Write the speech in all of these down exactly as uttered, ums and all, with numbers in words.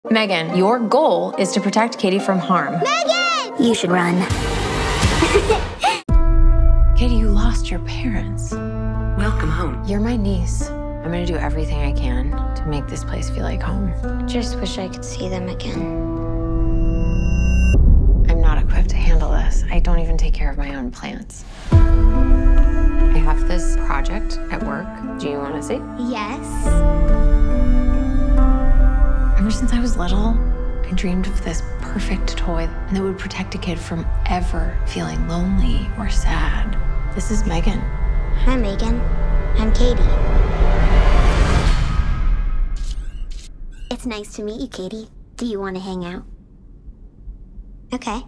Megan, your goal is to protect Katie from harm. Megan! You should run. Katie, you lost your parents. Welcome home. You're my niece. I'm gonna do everything I can to make this place feel like home. Just wish I could see them again. I'm not equipped to handle this. I don't even take care of my own plants. I have this project at work. Do you want to see? Yes. Ever since I was little, I dreamed of this perfect toy and that would protect a kid from ever feeling lonely or sad. This is Megan. Hi, Megan. I'm Katie. It's nice to meet you, Katie. Do you want to hang out? Okay.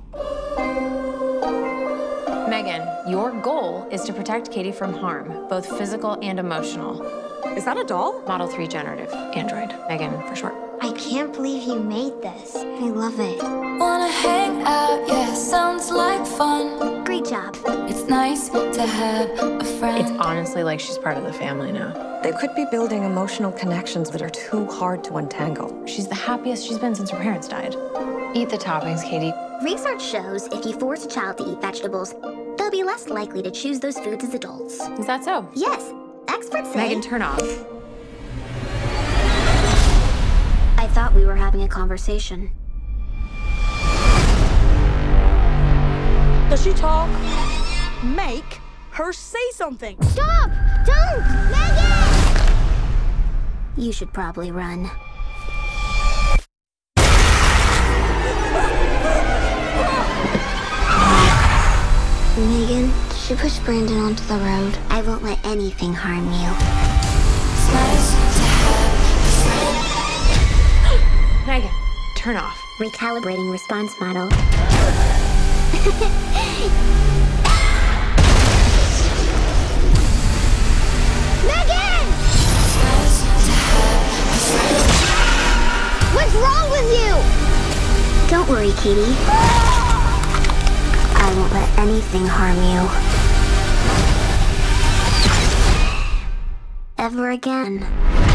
Megan, your goal is to protect Katie from harm, both physical and emotional. Is that a doll? Model three generative android. Megan, for short. I can't believe you made this. I love it. Wanna hang out, yeah, sounds like fun. Great job. It's nice to have a friend. It's honestly like she's part of the family now. They could be building emotional connections that are too hard to untangle. She's the happiest she's been since her parents died. Eat the toppings, Katie. Research shows if you force a child to eat vegetables, they'll be less likely to choose those foods as adults. Is that so? Yes. Experts say... Megan, turn off. I thought we were having a conversation. Does she talk? Make her say something. Stop! Don't! Megan! You should probably run. Megan, she pushed Brandon onto the road. I won't let anything harm you. It's nice to have a friend. Megan, turn off. Recalibrating response model. Megan! It's nice to have a friend. What's wrong with you? Don't worry, Katie. I won't let anything harm you. Ever again.